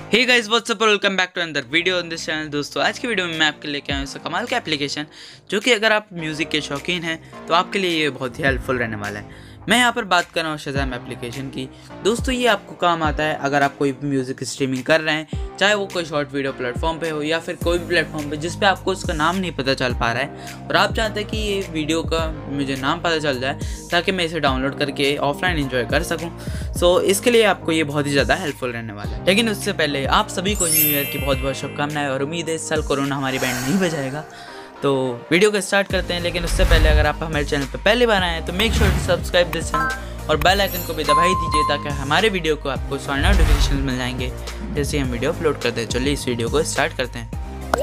Hey guys what's up, welcome back to another video on this channel. दोस्तों आज की video में मैं आपके लेके आया हूँ कमाल का एप्लीकेशन जो कि अगर आप म्यूज़िक के शौकीन हैं तो आपके लिए ये बहुत ही हेल्पफुल रहने वाला है। मैं यहाँ पर बात कर रहा हूँ शज़ैम एप्लीकेशन की। दोस्तों ये आपको काम आता है अगर आप कोई म्यूज़िक स्ट्रीमिंग कर रहे हैं, चाहे वो कोई शॉर्ट वीडियो प्लेटफॉर्म पे हो या फिर कोई भी प्लेटफॉर्म पे जिस पे आपको उसका नाम नहीं पता चल पा रहा है और आप चाहते हैं कि ये वीडियो का मुझे नाम पता चल जाए ताकि मैं इसे डाउनलोड करके ऑफलाइन एंजॉय कर सकूँ। सो इसके लिए आपको ये बहुत ही ज़्यादा हेल्पफुल रहने वाला है। लेकिन उससे पहले आप सभी को न्यू ईयर की बहुत बहुत शुभकामनाएं और उम्मीद है इस साल कोरोना हमारी बैंड नहीं बजाएगा। तो वीडियो को स्टार्ट करते हैं। लेकिन उससे पहले अगर आप हमारे चैनल पर पहली बार आए हैं तो make sure to subscribe this channel और बेल आइकन को भी दबाई दीजिए ताकि हमारे वीडियो को आपको सारे नोटिफिकेशन मिल जाएंगे जैसे हम वीडियो अपलोड करते हैं। चलिए इस वीडियो को स्टार्ट करते हैं।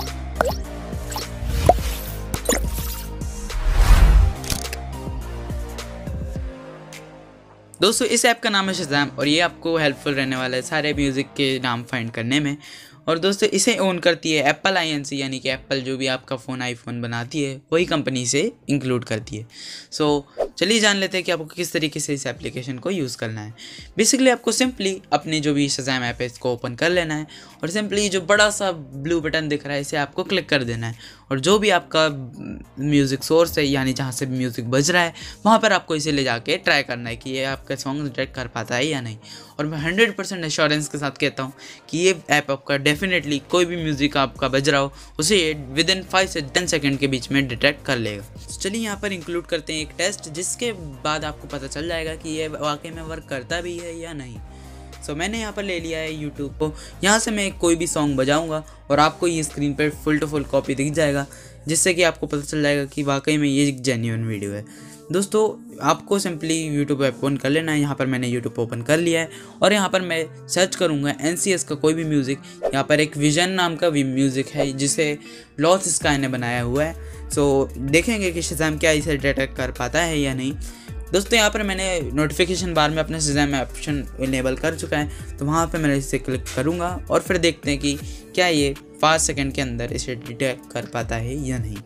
दोस्तों इस ऐप का नाम है शज़ैम और ये आपको हेल्पफुल रहने वाला है सारे म्यूज़िक के नाम फाइंड करने में। और दोस्तों इसे ओन करती है एप्पल INC, यानी कि एप्पल जो भी आपका फ़ोन आईफोन बनाती है वही कंपनी से इंक्लूड करती है। सो चलिए जान लेते हैं कि आपको किस तरीके से इस एप्लीकेशन को यूज़ करना है। बेसिकली आपको सिंपली अपनी जो भी शज़ैम ऐप है इसको ओपन कर लेना है और सिंपली जो बड़ा सा ब्लू बटन दिख रहा है इसे आपको क्लिक कर देना है और जो भी आपका म्यूज़िक सोर्स है यानी जहाँ से म्यूज़िक बज रहा है वहाँ पर आपको इसे ले जाके ट्राई करना है कि ये आपका सॉन्ग डिटेक्ट कर पाता है या नहीं। और मैं 100% एश्योरेंस के साथ कहता हूँ कि ये ऐप आपका डेफिनेटली कोई भी म्यूज़िक आपका बज रहा हो उसे विदिन 5 से 10 सेकंड के बीच में डिटेक्ट कर लेगा। चलिए यहाँ पर इंक्लूड करते हैं एक टेस्ट जिसके बाद आपको पता चल जाएगा कि ये वाकई में वर्क करता भी है या नहीं। सो मैंने यहाँ पर ले लिया है यूट्यूब को। यहाँ से मैं कोई भी सॉन्ग बजाऊँगा और आपको ये स्क्रीन पर फुल टू फुल कॉपी दिख जाएगा जिससे कि आपको पता चल जाएगा कि वाकई में ये एक जेन्युइन वीडियो है। दोस्तों आपको सिंपली यूट्यूब ऐप ओपन कर लेना है। यहाँ पर मैंने यूट्यूब ओपन कर लिया है और यहाँ पर मैं सर्च करूँगा NCS का कोई भी म्यूज़िक। यहाँ पर एक विजन नाम का भी म्यूज़िक है जिसे लॉस स्काई ने बनाया हुआ है। सो देखेंगे कि शज़ैम क्या इसे डिटेक्ट कर पाता है या नहीं। दोस्तों यहाँ पर मैंने नोटिफिकेशन बार में अपना शज़ैम ऑप्शन इनेबल कर चुका है तो वहाँ पर मैं इसे क्लिक करूँगा और फिर देखते हैं कि क्या ये 5 सेकंड के अंदर इसे डिटेक्ट कर पाता है या नहीं।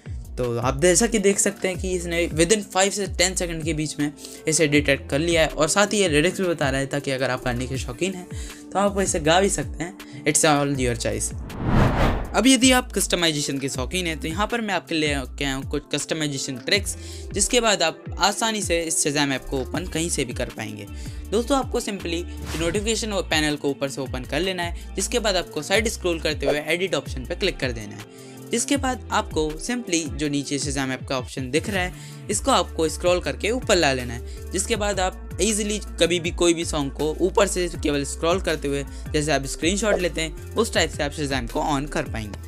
तो आप जैसा कि देख सकते हैं कि इसने विदिन 5 से 10 सेकंड के बीच में इसे डिटेक्ट कर लिया है और साथ ही ये लिरिक्स भी बता रहा है ताकि अगर आप गाने के शौकीन हैं तो आप इसे गा भी सकते हैं। It's all your choice. अब यदि आप कस्टमाइजेशन के शौकीन हैं तो यहाँ पर मैं आपके लिए आया हूँ कुछ कस्टमाइजेशन ट्रिक्स जिसके बाद आप आसानी से इस शज़ैम ऐप को ओपन कहीं से भी कर पाएंगे। दोस्तों आपको सिंपली नोटिफिकेशन पैनल को ऊपर से ओपन कर लेना है जिसके बाद आपको साइड स्क्रॉल करते हुए एडिट ऑप्शन पर क्लिक कर देना है। जिसके बाद आपको सिंपली जो नीचे शज़ैम ऐप का ऑप्शन दिख रहा है इसको आपको स्क्रॉल करके ऊपर ला लेना है। जिसके बाद आप इजीली कभी भी कोई भी सॉन्ग को ऊपर से केवल स्क्रॉल करते हुए जैसे आप स्क्रीनशॉट लेते हैं उस टाइप से आप शज़ैम को ऑन कर पाएंगे।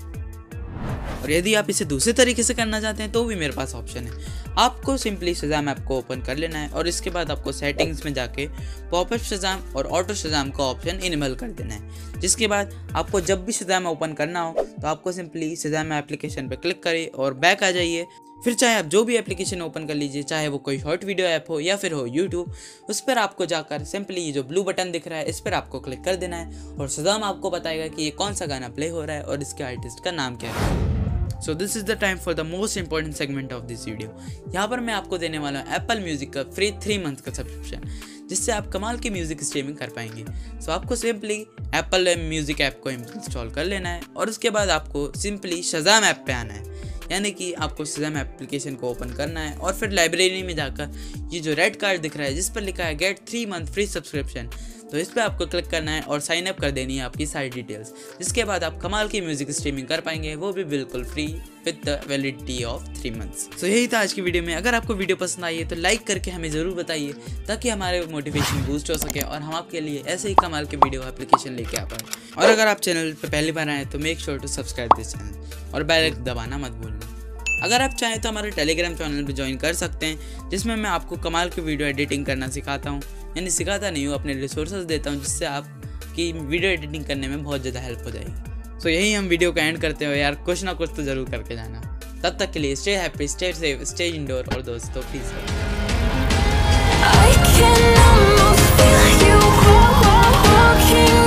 और यदि आप इसे दूसरे तरीके से करना चाहते हैं तो भी मेरे पास ऑप्शन है। आपको सिंपली शज़ैम ऐप को ओपन कर लेना है और इसके बाद आपको सेटिंग्स में जाके पॉपअप शज़ैम और ऑटो शज़ैम का ऑप्शन इनेबल कर देना है। जिसके बाद आपको जब भी शज़ैम ओपन करना हो तो आपको सिंपली शज़ैम एप्लीकेशन पर क्लिक करें और बैक आ जाइए। फिर चाहे आप जो भी एप्लीकेशन ओपन कर लीजिए, चाहे वो कोई शॉर्ट वीडियो ऐप हो या फिर हो यूट्यूब, उस पर आपको जाकर सिंपली ये जो ब्लू बटन दिख रहा है इस पर आपको क्लिक कर देना है और शज़ैम आपको बताएगा कि ये कौन सा गाना प्ले हो रहा है और इसके आर्टिस्ट का नाम क्या है। So this is the time for the most important segment of this video. यहाँ पर मैं आपको देने वाला हूँ एप्पल म्यूज़िक का फ्री 3 मंथ का सब्सक्रिप्शन जिससे आप कमाल की म्यूज़िक स्ट्रीमिंग कर पाएंगे। सो आपको सिंपली एप्पल म्यूज़िक ऐप को इंस्टॉल कर लेना है और उसके बाद आपको सिंपली शज़ैम ऐप पे आना है। यानी कि आपको शज़ैम एप्लीकेशन को ओपन करना है और फिर लाइब्रेरी में जाकर ये जो रेड कार्ड दिख रहा है जिस पर लिखा है गेट 3 मंथ फ्री सब्सक्रिप्शन, तो इस पर आपको क्लिक करना है और साइन अप कर देनी है आपकी सारी डिटेल्स। जिसके बाद आप कमाल की म्यूज़िक स्ट्रीमिंग कर पाएंगे, वो भी बिल्कुल free with the validity of 3 months. So यही था आज की वीडियो में। अगर आपको वीडियो पसंद आई है तो लाइक करके हमें ज़रूर बताइए ताकि हमारे मोटिवेशन बूस्ट हो सके और हम आपके लिए ऐसे ही कमाल के वीडियो एप्लीकेशन लेके आ पाए। और अगर आप चैनल पर पहली बार आए तो make sure to subscribe this channel और बेल आइकन दबाना मत भूलना। अगर आप चाहें तो हमारे टेलीग्राम चैनल पर ज्वाइन कर सकते हैं जिसमें मैं आपको कमाल की वीडियो एडिटिंग करना सिखाता हूँ। यानी सिखाता नहीं हूँ, अपने रिसोर्सेज देता हूँ जिससे आपकी वीडियो एडिटिंग करने में बहुत ज़्यादा हेल्प हो जाएगी। सो यही हम वीडियो का एंड करते हो यार, कुछ ना कुछ तो ज़रूर करके जाना। तब तक के लिए stay happy, stay safe, stay indoor और दोस्तों प्लीज़